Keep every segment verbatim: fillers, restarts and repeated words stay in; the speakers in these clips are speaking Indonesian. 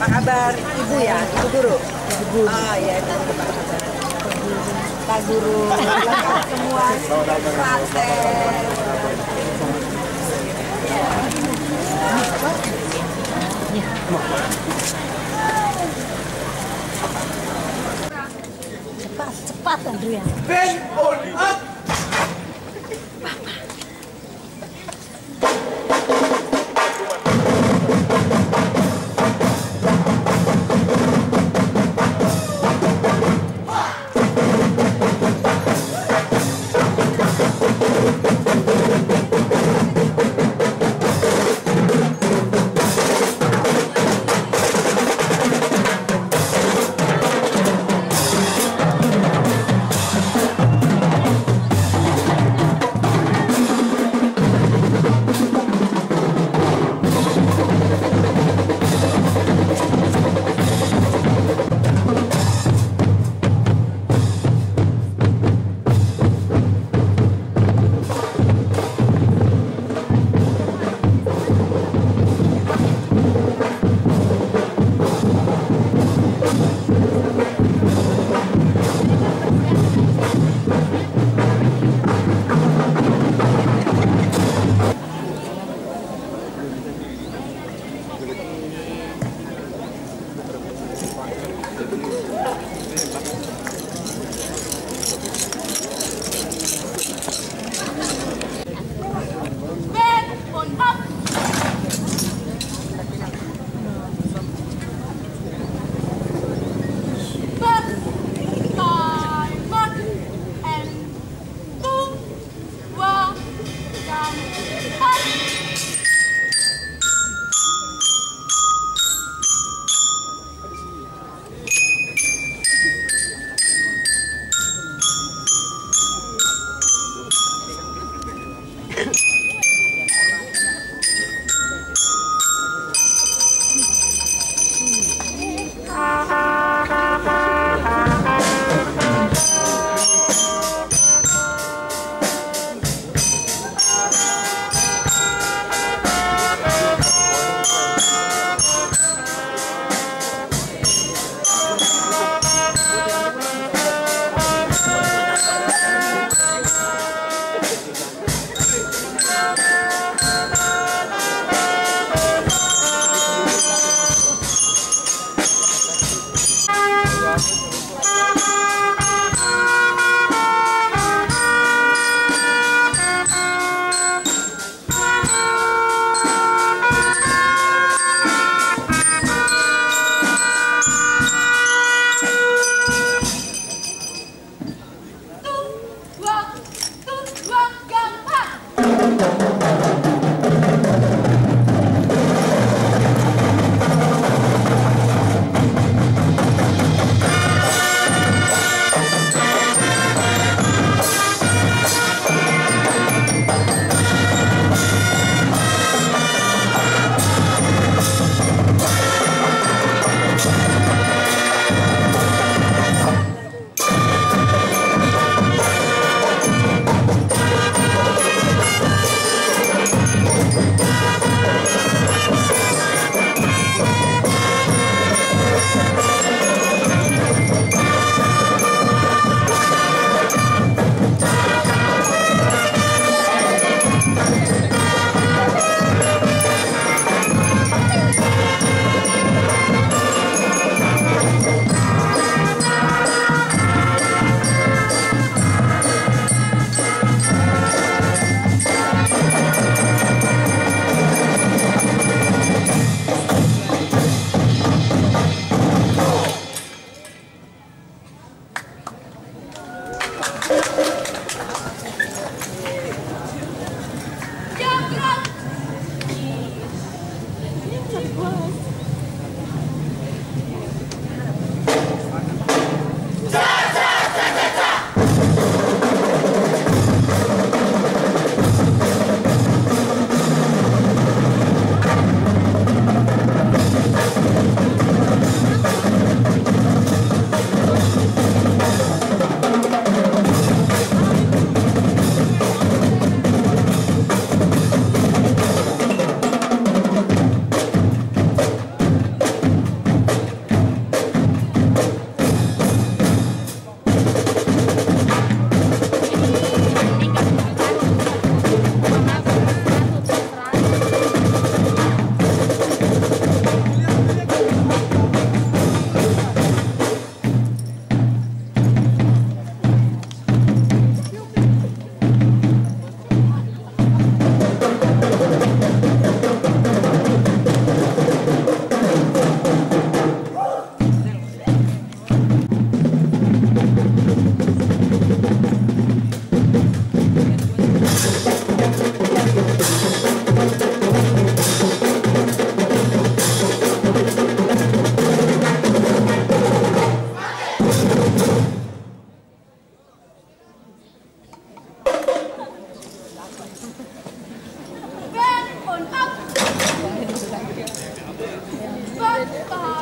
Apa kabar Ibu ya? Ibu Guru? Ibu Guru. Oh iya, itu apa kabar? Pak Guru, lengkap semua praktek. Cepat, cepat Andrea. Ben on up.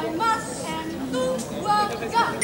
One march and two, one, go!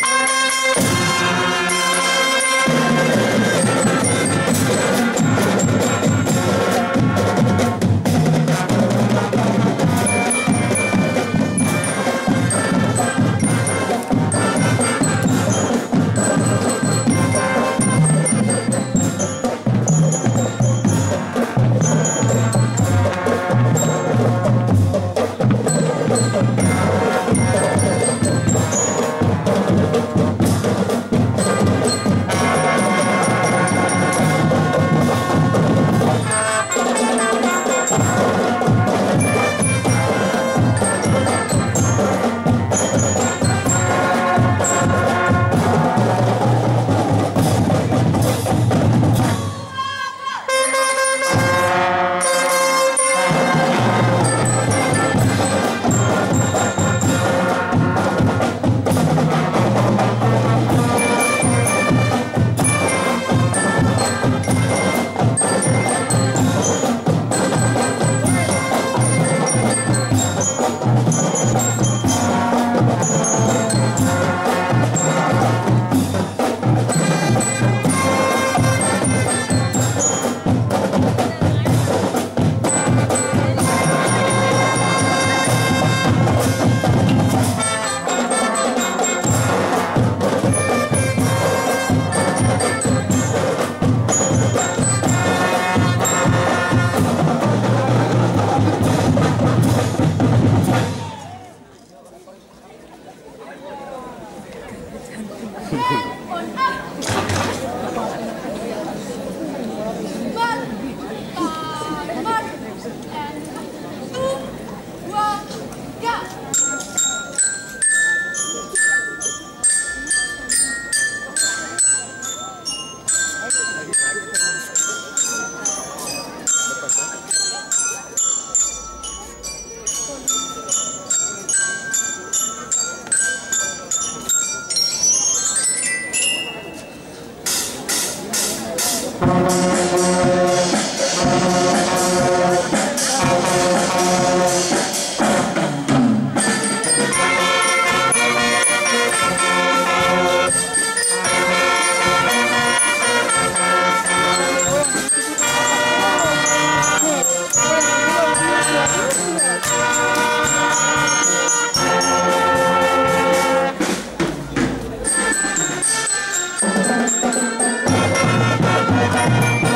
Thank you.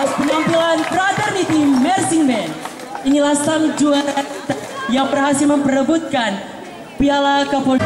atas penampilan Fraternity Marching Band. Inilah sang juara yang berhasil memperebutkan Piala Kapolri.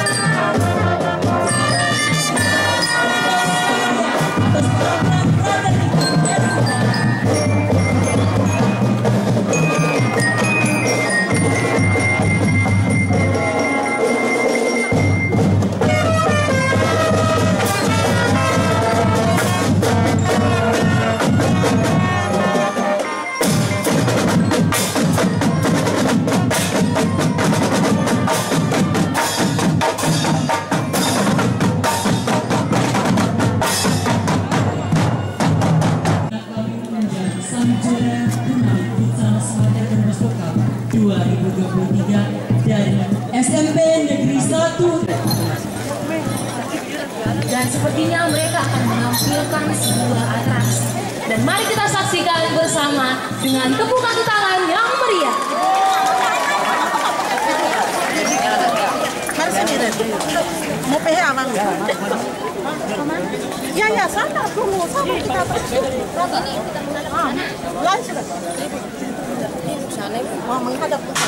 dua ribu dua puluh tiga dari S M P Negeri satu. Dan sepertinya mereka akan menampilkan sebuah atraksi. Dan mari kita saksikan bersama dengan tepuk kaki tangan yang meriah. Mau P H Bang? Ya ya sana dulu sama kita. Ah, lanjut. Mau menghadap ke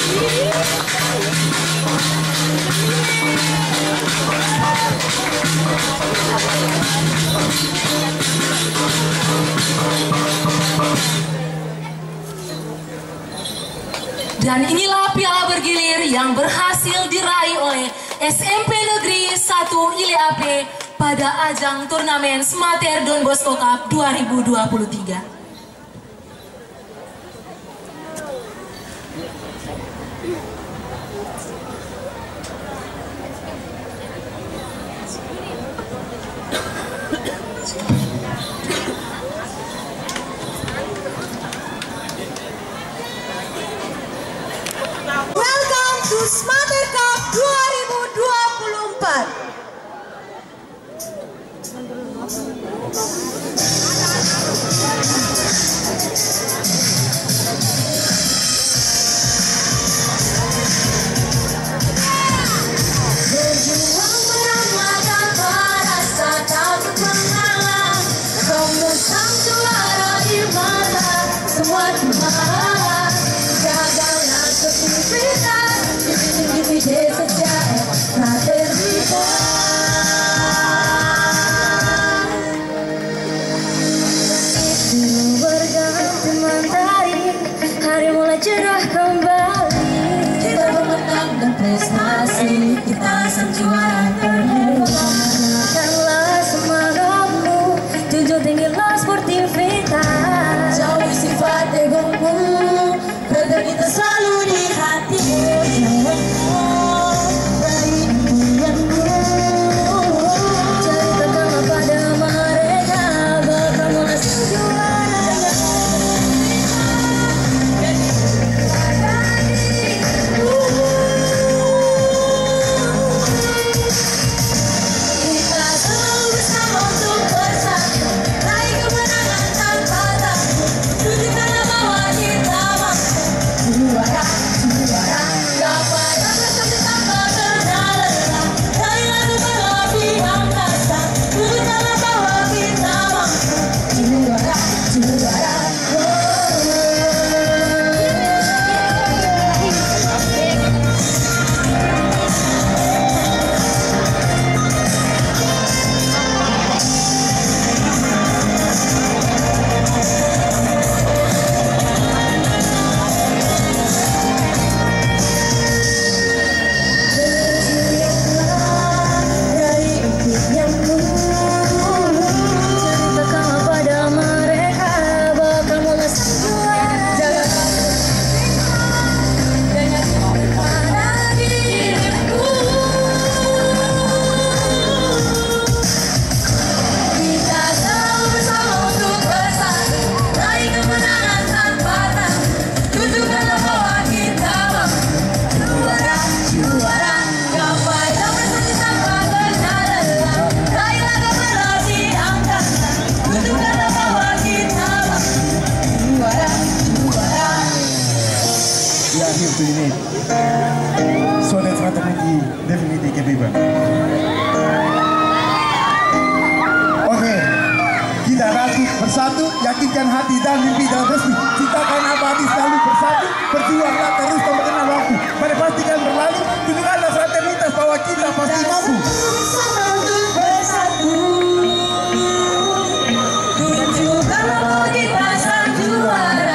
Dan inilah piala bergilir yang berhasil diraih oleh S M P Negeri satu I L A P pada ajang turnamen Smater Don Bosco Cup dua ribu dua puluh tiga. Welcome to Smater Cup dua ribu dua puluh empat. Berjuang menyelamatkan para saat takut mengalah, kamu sang juara di mata semua Tuhan. Gagalnya kesulitan, divide sejarah fraternita. Itu berganti mentari, hari mulai cerah kembali. Kita bermenang dan prestasi, kita sang juara terhebat. Gunakanlah semangatmu, junjung tinggilah sportivitas. Jauhi sifat egomu, kita selalu di hatimu. Dari impianmu, ceritakanlah pada mereka bahwa kamu sang juara. Kita selalu bersama untuk bersatu, raih kemenangan tanpa takut. Tunjukkanlah bahwa kita mampu. Juara, juara, gapai prestasi tanpa kenal lelah. Raihlah gelar di angkasa, tunjukkanlah bahwa kita mampu. Juara, juara, ceritakanlah pada mereka bahwa kamu sang juara. Dengan pada dirimu, kita selalu bersama untuk bersatu, raih kemenangan tanpa takut. Tunjukkanlah bahwa kita mampu. Juara, juara, gapai prestasi tanpa kenal lelah. Raihlah gelar di angkasa, tunjukkanlah bahwa kita mampu. Juara, juara. We are here to unite. So that fraternity definitely capable. Oke, kita rajut bersatu, yakinkan hati dan mimpi dalam resmi. Ciptakan abadi selalu bersatu, berjuanglah terus tanpa kenal waktu. Pada pastikan berlalu, tunjukkanlah fraternitas bahwa kita pasti mampu. Bersama untuk bersatu, tunjukkanlah bahwa kita sang juara.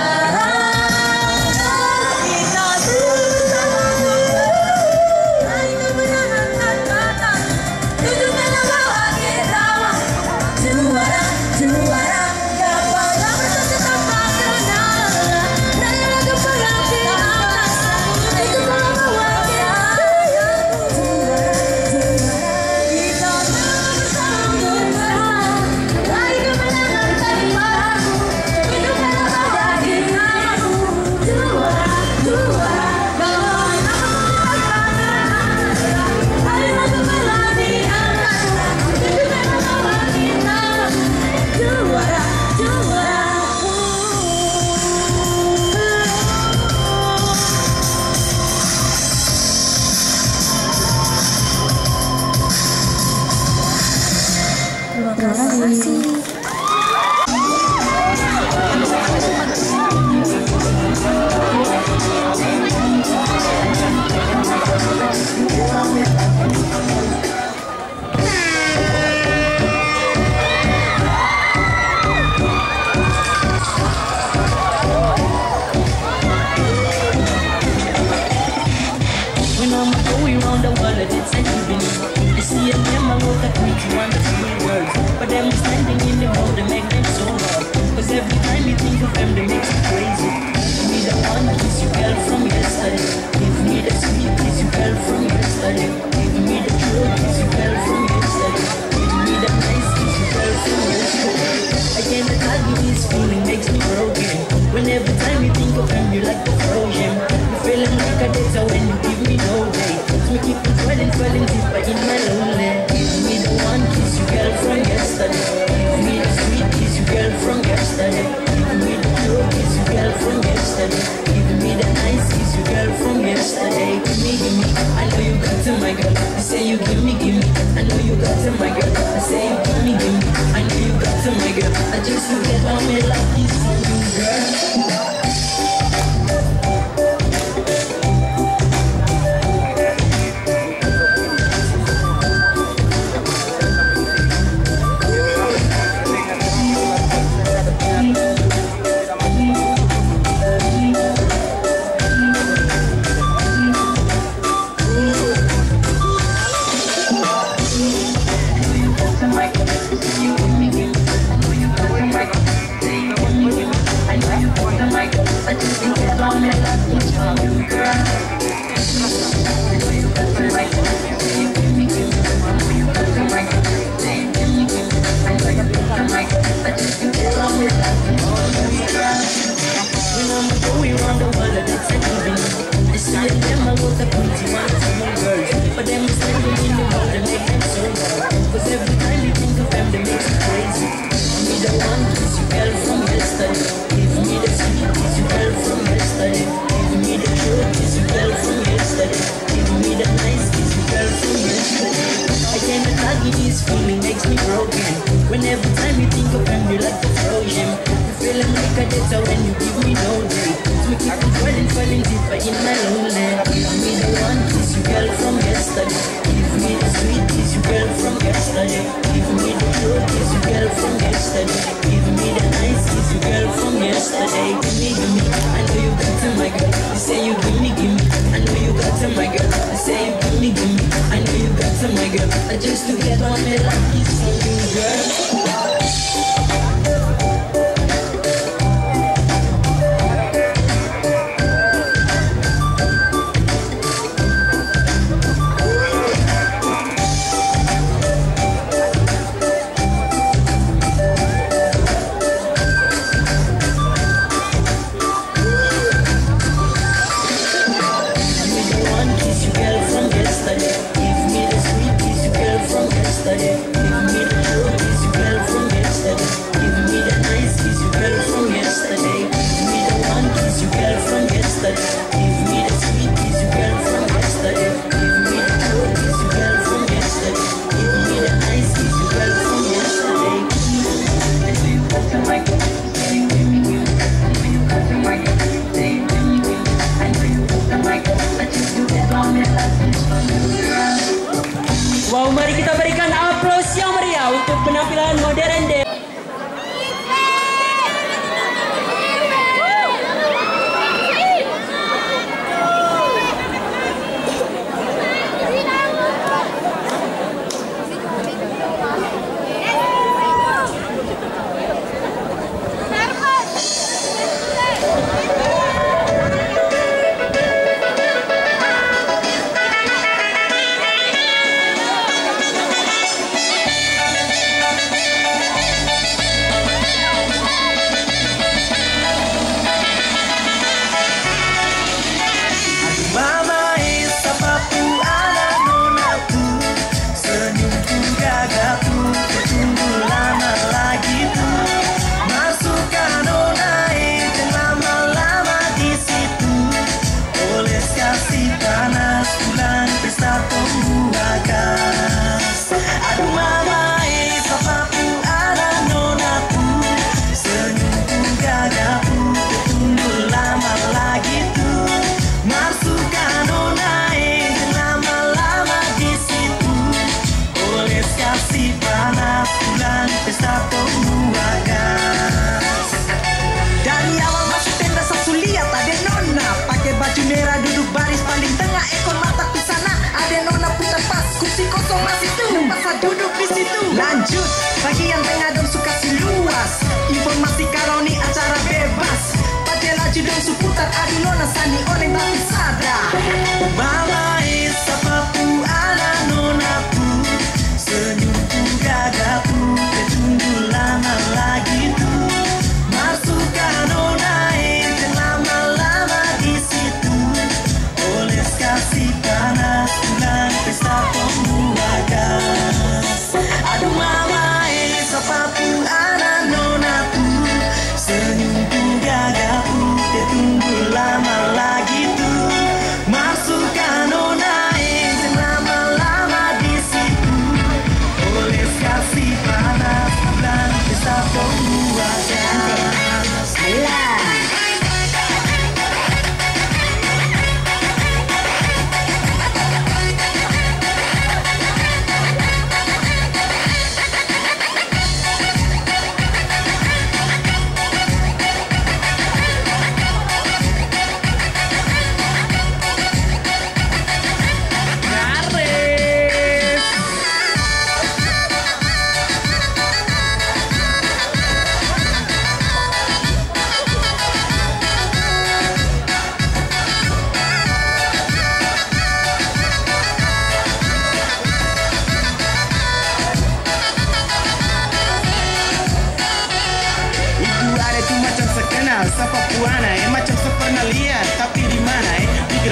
Kita bersama untuk raih kemenangan tanpa takut. Tunjukkanlah bahwa kita mampu. Juara, juara, gapai prestasi tanpa kenal lelah. Raihlah gelar di angkasa. I'm going round the world, it's a giving. I see a them, I wrote a tweet, you want to see words. But them standing in the road, they make them so hard. Cause every time you think of them, they make you crazy. Give me the one kiss you girl from yesterday. Give me the sweet kiss you girl from yesterday. Give me the true kiss you girl from yesterday. Give me the nice kiss you girl from yesterday. I can't tell you this feeling makes me broken. When every time you think of them, you like the frozen. You feeling like a data when you give me no day. So me keep on dwelling, dwelling deeper in my lonely. Give me the one kiss you girl from yesterday. Give me the sweet kiss you girl from yesterday. Give me the true kiss you girl from yesterday. Give me the nice kiss you girl from yesterday. Give me, give me, I know you got to my girl. I say you give me, give me, I know you got to my girl. I say you give me, give me, I know you got to my girl. I just forget how me like this for you, girl. This feeling makes me broken. When every time you think of them, you like the frozen. You feeling like a data when you give me no day. So me keep on falling, falling deeper in my lonely. Give me the one kiss you girl from yesterday. Give me the sweet kiss you girl from yesterday. Give me the true kiss you girl from yesterday. Give me the nice kiss you girl from yesterday. Give me, give me, I know you got to my girl. You say you give me, give me, I know you got to my girl. I say you give me, give me, I know you got to my girl. I just to get on me like this for you, girl. Give me the sweet kiss you girl from yesterday. Give me the true kiss you girl from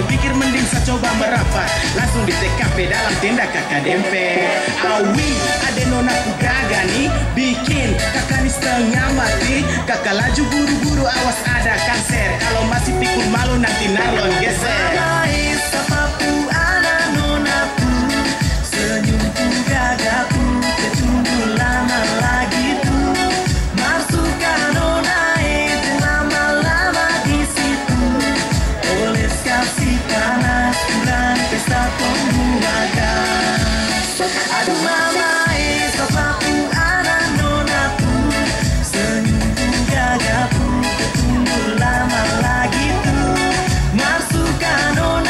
pikir mending saya coba merapat. Langsung di T K P dalam tenda kakak dempet. Awi ada nona ku gagal nih, bikin kakak nih setengah mati. Kakak laju buru-buru awas ada kanser. Kalau masih pikul malu nanti nalon geser. Sapapu ada nonaku, senyumku gagapku, ketunggu lama lagi tuh. Masukkan nona itu lama-lama di situ. Oles kasih panas bulan pesta pembuahan. Aduh mama eh sapapu ada nonaku, senyumku gagapku, ketunggu lama lagi tuh. Masukkan nona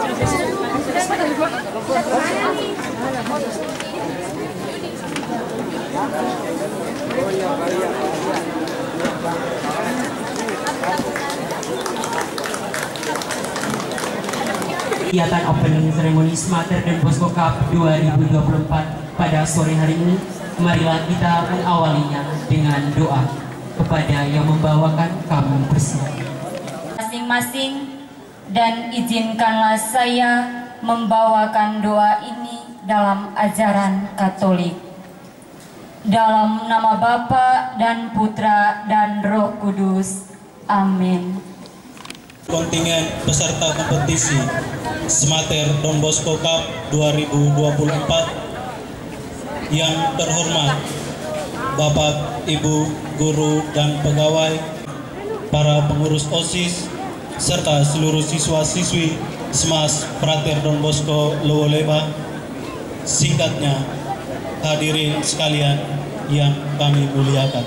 Kegiatan opening ceremony Smater Don Bosco Cup dua ribu dua puluh empat pada sore hari ini, marilah kita mengawalinya dengan doa kepada yang membawakan kami bersiap. Masing-masing, dan izinkanlah saya membawakan doa ini dalam ajaran Katolik. Dalam nama Bapa dan Putra dan Roh Kudus. Amin. Kontingen peserta kompetisi Smater Don Bosco Cup dua ribu dua puluh empat yang terhormat Bapak, Ibu, guru dan pegawai, para pengurus OSIS, serta seluruh siswa-siswi Smas Frater Don Bosco Lowoleba, singkatnya hadirin sekalian yang kami muliakan.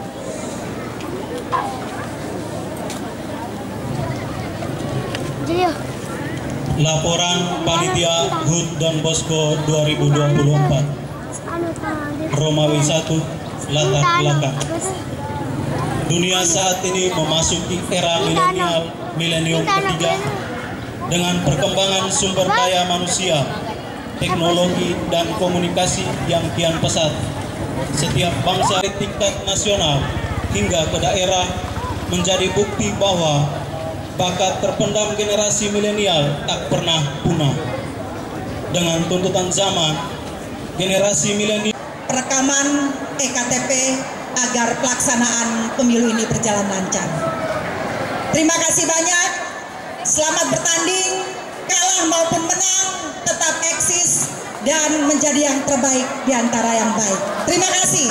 Laporan Panitia H U D Don Bosco dua ribu dua puluh empat. Romawi satu, latar belakang. Dunia saat ini memasuki era milenial, milenium ketiga, dengan perkembangan sumber daya manusia, teknologi dan komunikasi yang kian pesat. Setiap bangsa di tingkat nasional hingga ke daerah menjadi bukti bahwa bakat terpendam generasi milenial tak pernah punah. Dengan tuntutan zaman, generasi milenial Perekaman E K T P agar pelaksanaan pemilu ini berjalan lancar. Terima kasih banyak. Selamat bertanding, kalah maupun menang, tetap eksis dan menjadi yang terbaik di antara yang baik. Terima kasih.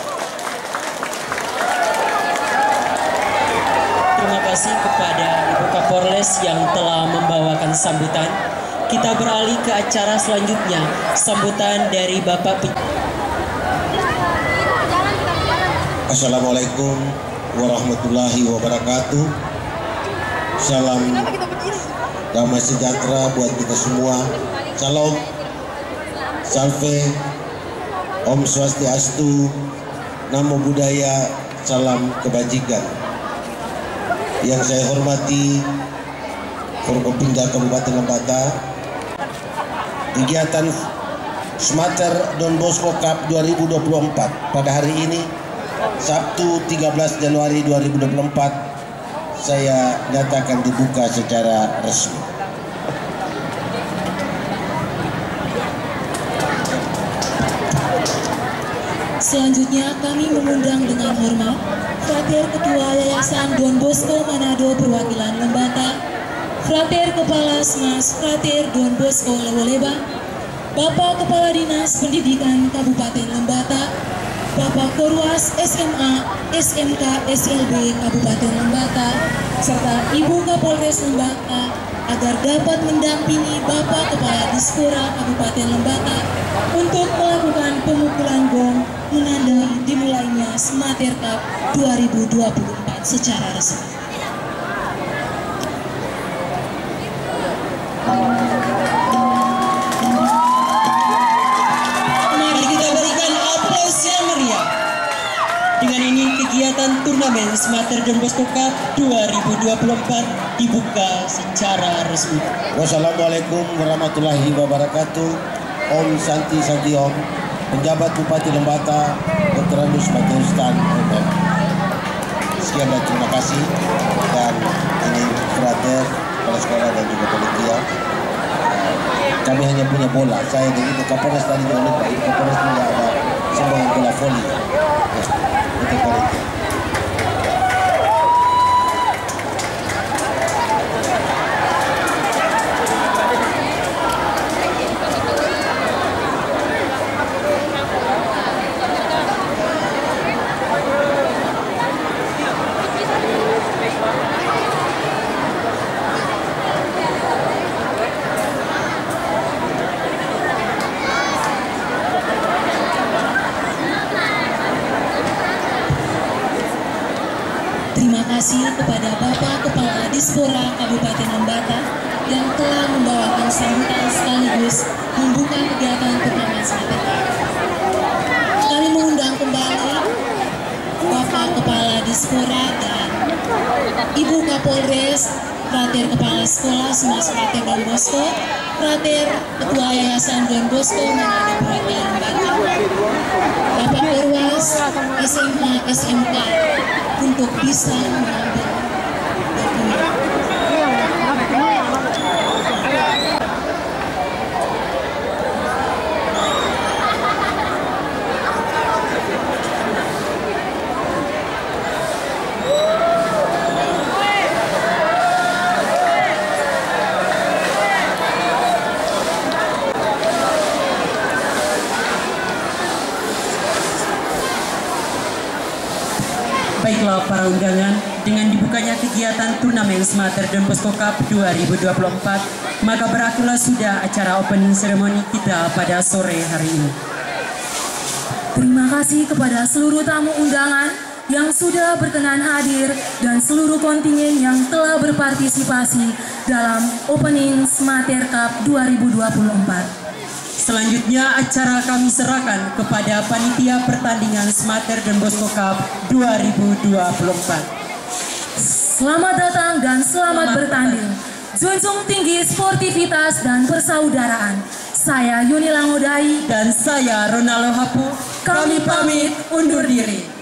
Terima kasih kepada Ibu Kapolres yang telah membawakan sambutan. Kita beralih ke acara selanjutnya, sambutan dari Bapak P. Assalamualaikum warahmatullahi wabarakatuh. Salam damai sejahtera buat kita semua. Salam, salve, Om Swastiastu, Namo Buddhaya, salam kebajikan. Yang saya hormati Forkopimda Kabupaten Lembata, kegiatan Smater Don Bosco Cup dua ribu dua puluh empat pada hari ini Sabtu tiga belas Januari dua ribu dua puluh empat saya nyatakan dibuka secara resmi. Selanjutnya kami mengundang dengan hormat Frater Ketua Yayasan Don Bosco Manado Perwakilan Lembata, Frater Kepala Smas Frater Don Bosco Lowoleba, Bapak Kepala Dinas Pendidikan Kabupaten Lembata, Bapak Korwas S M A, S M K, S L B Kabupaten Lembata, serta Ibu Kapolres Lembata agar dapat mendampingi Bapak Kepala Dispora Kabupaten Lembata untuk melakukan pemukulan gong menandai dimulainya Smater Cup dua ribu dua puluh empat secara resmi. Mari kita berikan aplaus yang meriah. Dengan ini kegiatan turnamen Smater Don Bosco Cup dua ribu dua puluh empat dibuka secara resmi. Wassalamualaikum warahmatullahi wabarakatuh. Om Santi Santi Om, penjabat Bupati Lembata, Doktor Andus Majelistan. Sekian dan terima kasih. Dan ini Frater, kepala sekolah dan juga panitia. Kami hanya punya bola. Saya dan itu Kapolres tadi jangan lupa. Kapolres juga ada sumbangan bola voli. Ya, itu panitia. Terima kasih kepada Bapak Kepala Dispora Kabupaten Lembata, yang telah membawakan sambutan sekaligus membuka kegiatan turnamen Smater Cup. Kami mengundang kembali Bapak Kepala Dispora dan Ibu Kapolres, Frater Kepala Sekolah semua Frater Don Bosco, Frater Ketua Yayasan Don Bosco menjadi perwakilan lembaga, Bapak Perwas S M A S M K untuk bisa mengambil dokumen. Baiklah para undangan, dengan dibukanya kegiatan turnamen Smater Don Bosco Cup dua ribu dua puluh empat, maka berakhirlah sudah acara opening ceremony kita pada sore hari ini. Terima kasih kepada seluruh tamu undangan yang sudah berkenan hadir dan seluruh kontingen yang telah berpartisipasi dalam opening Smater Cup dua ribu dua puluh empat. Selanjutnya acara kami serahkan kepada panitia pertandingan Smater Don Bosco Cup dua ribu dua puluh empat. Selamat datang dan selamat bertanding. Junjung tinggi sportivitas dan persaudaraan. Saya Yuni Langodai dan saya Ronaldo Hapu. Kami pamit undur diri.